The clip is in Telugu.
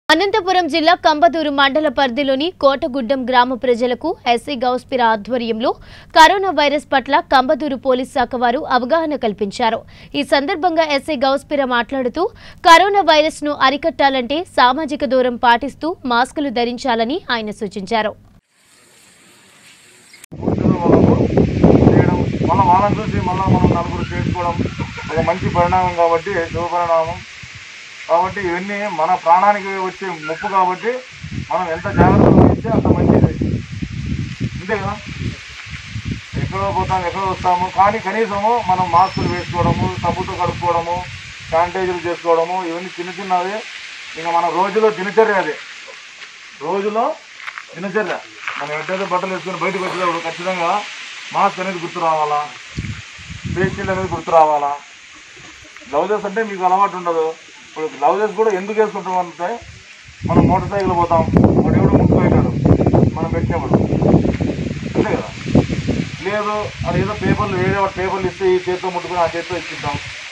అనంతపురం జిల్లా కంబదూరు మండల పరిధిలోని కోటగుడ్డం గ్రామ ప్రజలకు ఎస్సీ గౌస్పిర ఆధ్వర్యంలో కరోనా వైరస్ పట్ల కంబదూరు పోలీస్ శాఖ వారు అవగాహన కల్పించారు. ఈ సందర్భంగా ఎస్సీ గౌస్పిర మాట్లాడుతూ కరోనా వైరస్ ను అరికట్టాలంటే సామాజిక దూరం పాటిస్తూ మాస్కులు ధరించాలని ఆయన సూచించారు. కాబట్టి ఇవన్నీ మన ప్రాణానికి వచ్చే ముప్పు కాబట్టి మనం ఎంత జాగ్రత్తగా వహిస్తే అంత మంచిది. అంతే కదా, ఎక్కడో పోతాము ఎక్కడో వస్తాము, కానీ కనీసము మనం మాస్కులు వేసుకోవడము, సబ్బుతో కడుక్కోవడము, శానిటైజర్ చేసుకోవడము, ఇవన్నీ చిన్న చిన్నవి ఇంకా మన రోజులో దినచర్య. అది రోజులో దినచర్య. మనం ఎట్టయితే బట్టలు వేసుకొని బయటకు వచ్చేటప్పుడు ఖచ్చితంగా మాస్క్ అనేది గుర్తు రావాలా, ఫేస్ షీల్డ్ అనేది గుర్తు రావాలా. గ్లౌజెస్ అంటే మీకు అలవాటు ఉండదు. ఇప్పుడు గ్లౌజెస్ కూడా ఎందుకు వేసుకుంటాం అంటే మనం మోటార్ సైకిల్ పోతాం, వాడు ఎవడు ముట్టుకుంటాడు మనం పెట్టినప్పుడు, అంతే కదా. లేదు అది ఏదో పేపర్లు వేరే పేపర్లు ఇస్తే ఈ చేతితో ముట్టుకుని ఆ చేతితో ఇచ్చిద్దాం.